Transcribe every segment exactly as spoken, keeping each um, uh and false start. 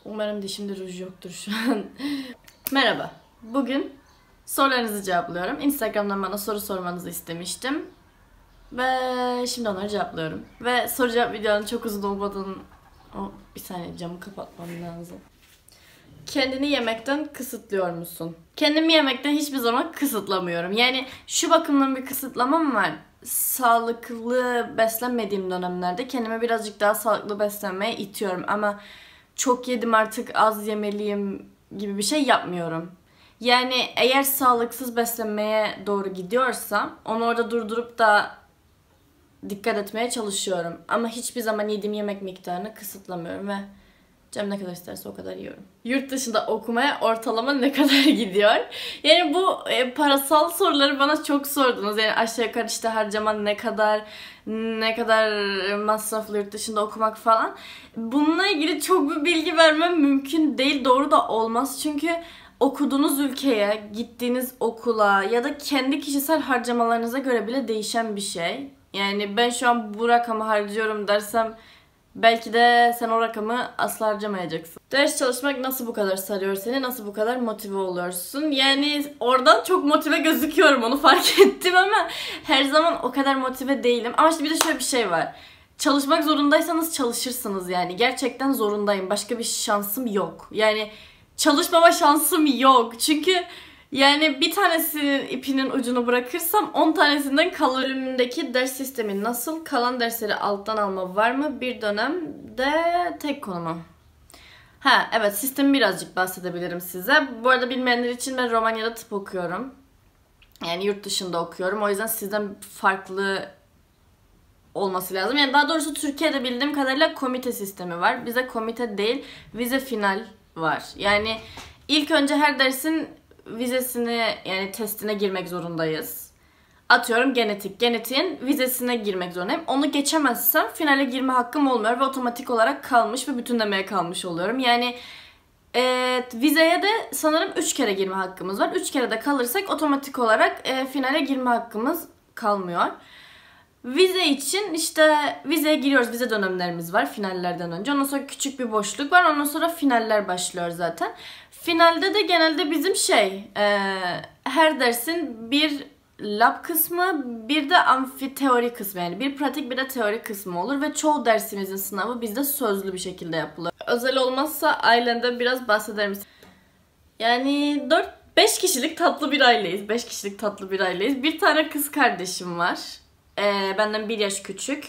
Umarım dişimde ruj yoktur şu an. Merhaba. Bugün sorularınızı cevaplıyorum. Instagram'dan bana soru sormanızı istemiştim. Ve şimdi onları cevaplıyorum. Ve soru cevap videonun çok uzun olmadığını... Oh, bir saniye, camı kapatmam lazım. Kendini yemekten kısıtlıyor musun? Kendimi yemekten hiçbir zaman kısıtlamıyorum. Yani şu bakımdan bir kısıtlamam var. Sağlıklı beslenmediğim dönemlerde kendime birazcık daha sağlıklı beslenmeye itiyorum. Ama çok yedim artık az yemeliyim gibi bir şey yapmıyorum. Yani eğer sağlıksız beslenmeye doğru gidiyorsam onu orada durdurup da dikkat etmeye çalışıyorum. Ama hiçbir zaman yediğim yemek miktarını kısıtlamıyorum ve canım ne kadar isterse o kadar yiyorum. Yurt dışında okumaya ortalama ne kadar gidiyor? Yani bu e, parasal soruları bana çok sordunuz. Yani aşağı yukarı işte harcaman ne kadar, ne kadar masraflı yurt dışında okumak falan. Bununla ilgili çok bir bilgi vermem mümkün değil. Doğru da olmaz. Çünkü okuduğunuz ülkeye, gittiğiniz okula ya da kendi kişisel harcamalarınıza göre bile değişen bir şey. Yani ben şu an bu rakamı harcıyorum dersem belki de sen o rakamı asla harcamayacaksın. Ders çalışmak nasıl bu kadar sarıyor seni? Nasıl bu kadar motive oluyorsun? Yani oradan çok motive gözüküyorum, onu fark ettim ama her zaman o kadar motive değilim. Ama işte bir de şöyle bir şey var. Çalışmak zorundaysanız çalışırsınız yani. Gerçekten zorundayım. Başka bir şansım yok. Yani çalışmama şansım yok. Çünkü yani bir tanesinin ipinin ucunu bırakırsam on tanesinden kalır. Bölümündeki ders sistemi nasıl? Kalan dersleri alttan alma var mı? Bir dönemde tek konu mu? Ha evet, sistemi birazcık bahsedebilirim size. Bu arada bilmeyenler için ben Romanya'da tıp okuyorum. Yani yurt dışında okuyorum. O yüzden sizden farklı olması lazım. Yani daha doğrusu Türkiye'de bildiğim kadarıyla komite sistemi var. Bize komite değil, vize final var. Yani ilk önce her dersin vizesine, yani testine girmek zorundayız. Atıyorum genetik. Genetiğin vizesine girmek zorundayım. Onu geçemezsem finale girme hakkım olmuyor ve otomatik olarak kalmış ve bütünlemeye kalmış oluyorum. Yani e, vizeye de sanırım üç kere girme hakkımız var. üç kere de kalırsak otomatik olarak e, finale girme hakkımız kalmıyor. Vize için işte vizeye giriyoruz. Vize dönemlerimiz var finallerden önce. Ondan sonra küçük bir boşluk var. Ondan sonra finaller başlıyor zaten. Finalde de genelde bizim şey e, her dersin bir lab kısmı, bir de amfi teori kısmı, yani bir pratik bir de teori kısmı olur ve çoğu dersimizin sınavı bizde sözlü bir şekilde yapılır. Özel olmazsa ailenden biraz bahseder misin? Yani dört beş kişilik tatlı bir aileyiz. beş kişilik tatlı bir aileyiz. Bir tane kız kardeşim var. Ee, benden bir yaş küçük.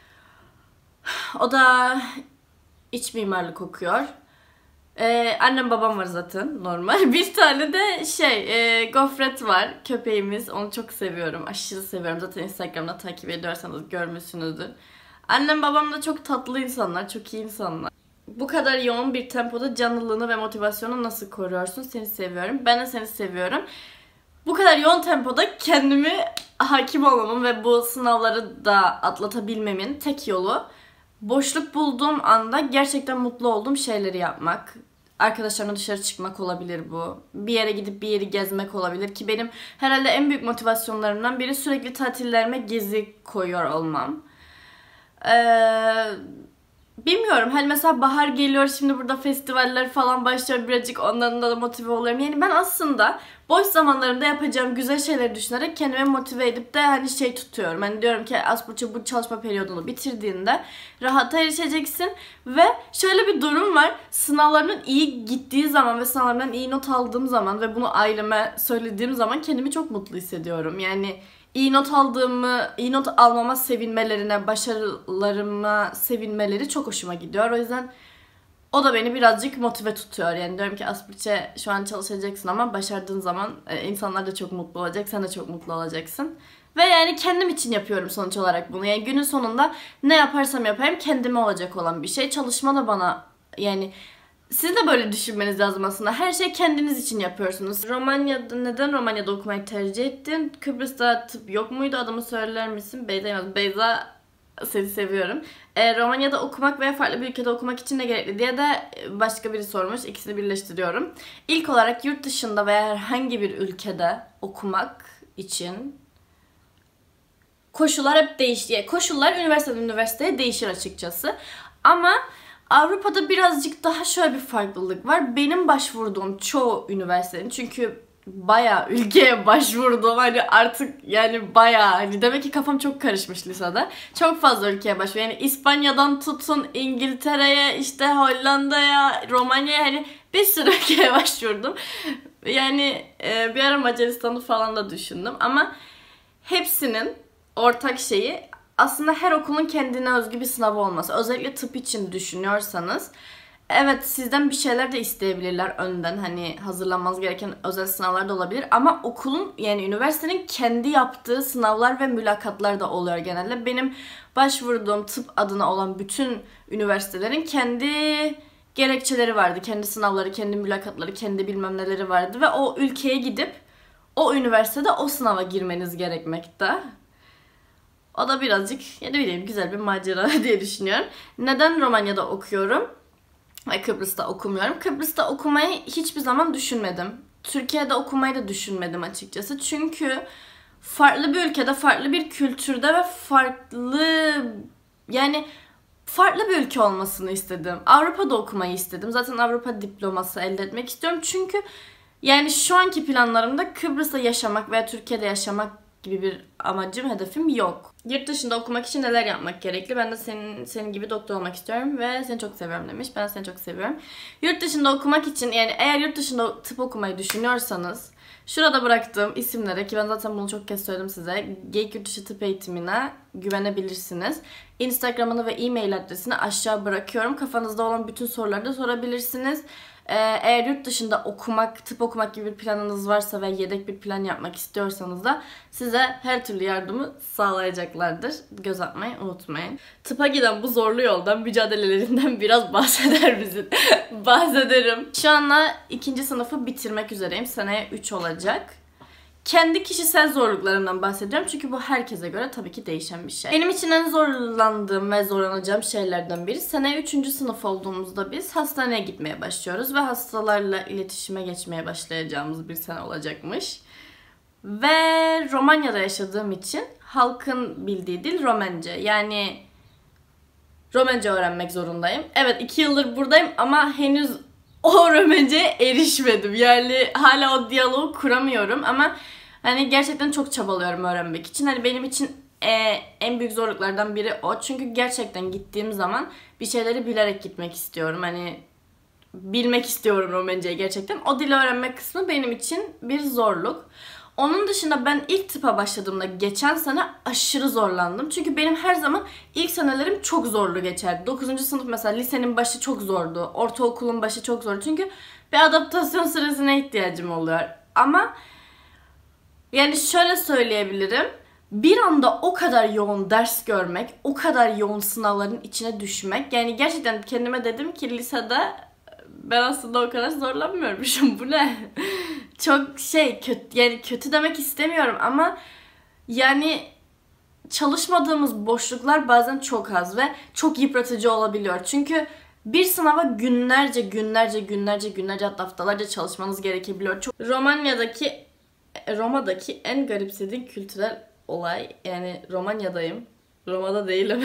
O da iç mimarlık okuyor. Ee, annem babam var zaten normal. Bir tane de şey e, gofret var, köpeğimiz. Onu çok seviyorum, aşırı seviyorum. Zaten Instagram'da takip ediyorsanız görmüşsünüzdür. Annem babam da çok tatlı insanlar, çok iyi insanlar. Bu kadar yoğun bir tempoda canlılığını ve motivasyonunu nasıl koruyorsun? Seni seviyorum. Ben de seni seviyorum. Bu kadar yoğun tempoda kendimi hakim olmamın ve bu sınavları da atlatabilmemin tek yolu boşluk bulduğum anda gerçekten mutlu olduğum şeyleri yapmak. Arkadaşlarımla dışarı çıkmak olabilir bu. Bir yere gidip bir yeri gezmek olabilir ki benim herhalde en büyük motivasyonlarımdan biri sürekli tatillerime gezi koyuyor olmam. Eee... Bilmiyorum, hani mesela bahar geliyor, şimdi burada festivaller falan başlıyor, birazcık ondan da motive oluyorum. Yani ben aslında boş zamanlarımda yapacağım güzel şeyleri düşünerek kendimi motive edip de hani şey tutuyorum. Hani diyorum ki Asburç'a bu çalışma periyodunu bitirdiğinde rahata erişeceksin ve şöyle bir durum var. Sınavlarının iyi gittiği zaman ve sınavlarından iyi not aldığım zaman ve bunu aileme söylediğim zaman kendimi çok mutlu hissediyorum. Yani İyi not aldığımı, iyi not almama sevinmelerine, başarılarıma sevinmeleri çok hoşuma gidiyor. O yüzden o da beni birazcık motive tutuyor. Yani diyorum ki Asburç'e şu an çalışacaksın ama başardığın zaman insanlar da çok mutlu olacak, sen de çok mutlu olacaksın. Ve yani kendim için yapıyorum sonuç olarak bunu. Yani günün sonunda ne yaparsam yapayım kendime olacak olan bir şey. Çalışma da bana, yani siz de böyle düşünmeniz lazım aslında. Her şey kendiniz için yapıyorsunuz. Romanya'da, neden Romanya'da okumayı tercih ettin? Kıbrıs'ta tıp yok muydu? Adımı söyler misin? Beyza, Beyza seni seviyorum. E, Romanya'da okumak veya farklı bir ülkede okumak için ne gerekli diye de başka biri sormuş. İkisini birleştiriyorum. İlk olarak yurt dışında veya herhangi bir ülkede okumak için koşullar hep değişiyor. Koşullar üniversiteden üniversiteye değişir açıkçası. Ama Avrupa'da birazcık daha şöyle bir farklılık var. Benim başvurduğum çoğu üniversitenin, çünkü bayağı ülkeye başvurdum. Hani artık yani bayağı, hani demek ki kafam çok karışmış lisede. Çok fazla ülkeye başvurdum. Yani İspanya'dan tutun İngiltere'ye, işte Hollanda'ya, Romanya'ya, hani bir sürü ülkeye başvurdum. Yani e, bir ara Macaristan'ı falan da düşündüm ama hepsinin ortak şeyi aslında her okulun kendine özgü bir sınavı olması. Özellikle tıp için düşünüyorsanız evet, sizden bir şeyler de isteyebilirler önden, hani hazırlanmanız gereken özel sınavlar da olabilir ama okulun, yani üniversitenin kendi yaptığı sınavlar ve mülakatlar da oluyor genelde. Benim başvurduğum tıp adına olan bütün üniversitelerin kendi gerekçeleri vardı. Kendi sınavları, kendi mülakatları, kendi bilmem neleri vardı ve o ülkeye gidip o üniversitede o sınava girmeniz gerekmekte. O da birazcık, ya ne bileyim, güzel bir macera diye düşünüyorum. Neden Romanya'da okuyorum ve Kıbrıs'ta okumuyorum? Kıbrıs'ta okumayı hiçbir zaman düşünmedim. Türkiye'de okumayı da düşünmedim açıkçası. Çünkü farklı bir ülkede, farklı bir kültürde ve farklı, yani farklı bir ülke olmasını istedim. Avrupa'da okumayı istedim. Zaten Avrupa diploması elde etmek istiyorum. Çünkü yani şu anki planlarımda Kıbrıs'ta yaşamak veya Türkiye'de yaşamak gibi bir amacım, hedefim yok. Yurt dışında okumak için neler yapmak gerekli? Ben de senin senin gibi doktor olmak istiyorum ve seni çok seviyorum demiş. Ben seni çok seviyorum. Yurt dışında okumak için, yani eğer yurt dışında tıp okumayı düşünüyorsanız şurada bıraktığım isimlere, ki ben zaten bunu çok kez söyledim size, Geyik Yurtdışı Tıp Eğitimi'ne güvenebilirsiniz. Instagram'ını ve e-mail adresini aşağı bırakıyorum. Kafanızda olan bütün soruları da sorabilirsiniz. Eğer yurt dışında okumak, tıp okumak gibi bir planınız varsa ve yedek bir plan yapmak istiyorsanız da size her türlü yardımı sağlayacaklardır. Göz atmayı unutmayın. Tıpa giden bu zorlu yoldan, mücadelelerinden biraz bahseder misin? Bahsederim. Şu anda ikinci sınıfı bitirmek üzereyim. Seneye üç olacak. Kendi kişisel zorluklarımdan bahsediyorum çünkü bu herkese göre tabii ki değişen bir şey. Benim için en zorlandığım ve zorlanacağım şeylerden biri, seneye üçüncü sınıf olduğumuzda biz hastaneye gitmeye başlıyoruz ve hastalarla iletişime geçmeye başlayacağımız bir sene olacakmış. Ve Romanya'da yaşadığım için halkın bildiği dil Romence. Yani Romence öğrenmek zorundayım. Evet, iki yıldır buradayım ama henüz o Romence'ye erişmedim. Yani hala o diyaloğu kuramıyorum ama hani gerçekten çok çabalıyorum öğrenmek için. Hani benim için e, en büyük zorluklardan biri o. Çünkü gerçekten gittiğim zaman bir şeyleri bilerek gitmek istiyorum. Hani bilmek istiyorum Romence'yi gerçekten. O dili öğrenmek kısmı benim için bir zorluk. Onun dışında ben ilk tıpa başladığımda geçen sene aşırı zorlandım. Çünkü benim her zaman ilk senelerim çok zorlu geçerdi. dokuzuncu sınıf mesela, lisenin başı çok zordu. Ortaokulun başı çok zordu. Çünkü bir adaptasyon süresine ihtiyacım oluyor. Ama yani şöyle söyleyebilirim. Bir anda o kadar yoğun ders görmek, o kadar yoğun sınavların içine düşmek. Yani gerçekten kendime dedim ki lisede ben aslında o kadar zorlanmıyormuşum. Bu ne? Çok şey kötü, yani kötü demek istemiyorum ama yani çalışmadığımız boşluklar bazen çok az ve çok yıpratıcı olabiliyor. Çünkü bir sınava günlerce günlerce günlerce günlerce hatta haftalarca çalışmanız gerekebiliyor. Çok Romanya'daki Roma'daki en garipsediğim kültürel olay, yani Romanya'dayım. Roma'da değilim.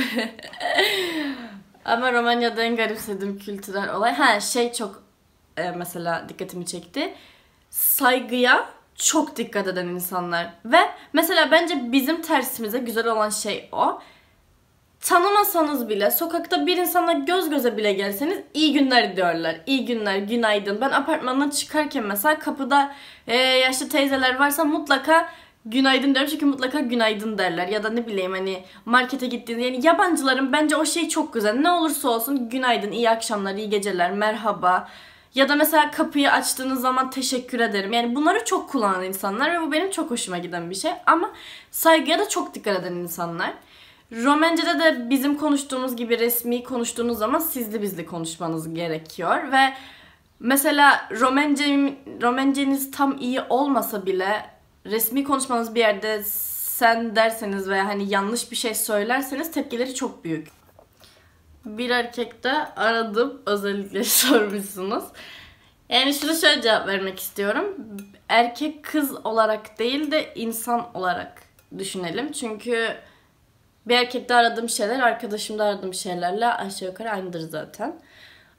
Ama Romanya'da en garipsediğim kültürel olay, ha şey çok e, mesela dikkatimi çekti. Saygıya çok dikkat eden insanlar. Ve mesela bence bizim tersimize güzel olan şey o. Tanımasanız bile sokakta bir insanla göz göze bile gelseniz iyi günler diyorlar. İyi günler, günaydın. Ben apartmandan çıkarken mesela kapıda e, yaşlı teyzeler varsa mutlaka günaydın diyorum çünkü mutlaka günaydın derler. Ya da ne bileyim, hani markete gittiğinizde, yani yabancıların bence o şey çok güzel. Ne olursa olsun günaydın, iyi akşamlar, iyi geceler, merhaba. Ya da mesela kapıyı açtığınız zaman teşekkür ederim. Yani bunları çok kullanan insanlar ve bu benim çok hoşuma giden bir şey. Ama saygıya da çok dikkat eden insanlar. Romence'de de bizim konuştuğumuz gibi resmi konuştuğunuz zaman sizli bizli konuşmanız gerekiyor. Ve mesela Romence, Romenceniz tam iyi olmasa bile resmi konuşmanız bir yerde sen derseniz veya hani yanlış bir şey söylerseniz tepkileri çok büyük. Bir erkekte aradım, özellikle sormuşsunuz. Yani şunu şöyle cevap vermek istiyorum. Erkek kız olarak değil de insan olarak düşünelim. Çünkü bir erkekte aradığım şeyler arkadaşımda aradığım şeylerle aşağı yukarı aynıdır zaten.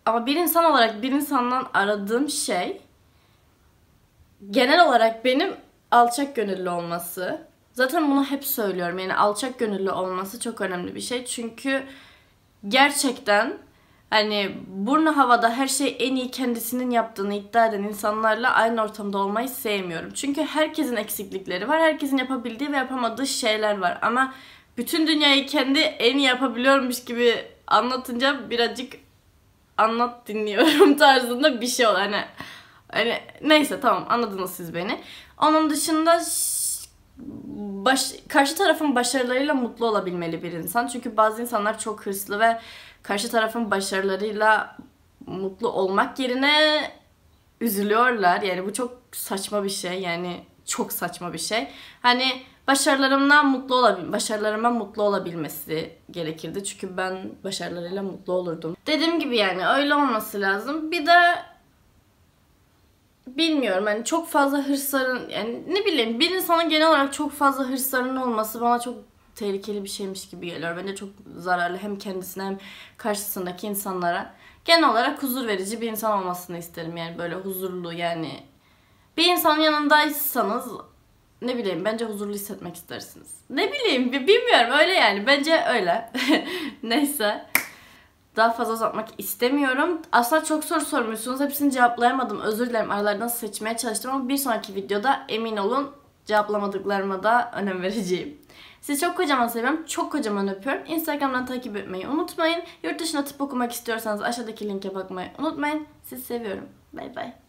Ama bir insan olarak bir insandan aradığım şey genel olarak benim alçak gönüllü olması. Zaten bunu hep söylüyorum. Yani alçak gönüllü olması çok önemli bir şey. Çünkü gerçekten hani burnu havada her şey en iyi kendisinin yaptığını iddia eden insanlarla aynı ortamda olmayı sevmiyorum. Çünkü herkesin eksiklikleri var. Herkesin yapabildiği ve yapamadığı şeyler var. Ama bütün dünyayı kendi en iyi yapabiliyormuş gibi anlatınca birazcık anlat dinliyorum tarzında bir şey ol. Hani, hani neyse tamam anladınız siz beni. Onun dışında baş, karşı tarafın başarılarıyla mutlu olabilmeli bir insan. Çünkü bazı insanlar çok hırslı ve karşı tarafın başarılarıyla mutlu olmak yerine üzülüyorlar. Yani bu çok saçma bir şey. Yani çok saçma bir şey. Hani başarılarımdan mutlu olabil, başarılarıma mutlu olabilmesi gerekirdi. Çünkü ben başarılarıyla mutlu olurdum. Dediğim gibi yani öyle olması lazım. Bir de bilmiyorum hani çok fazla hırsların, yani ne bileyim bir insanın genel olarak çok fazla hırslarının olması bana çok tehlikeli bir şeymiş gibi geliyor. Bence çok zararlı hem kendisine hem karşısındaki insanlara. Genel olarak huzur verici bir insan olmasını isterim, yani böyle huzurlu, yani bir insanın yanındaysanız ne bileyim bence huzurlu hissetmek istersiniz. Ne bileyim bilmiyorum öyle yani, bence öyle. Neyse. Daha fazla uzatmak istemiyorum. Aslında çok soru sormuşsunuz. Hepsini cevaplayamadım. Özür dilerim. Aralardan seçmeye çalıştım ama bir sonraki videoda emin olun cevaplamadıklarıma da önem vereceğim. Sizi çok kocaman seviyorum. Çok kocaman öpüyorum. Instagram'dan takip etmeyi unutmayın. Yurt dışına tıp okumak istiyorsanız aşağıdaki linke bakmayı unutmayın. Sizi seviyorum. Bay bay.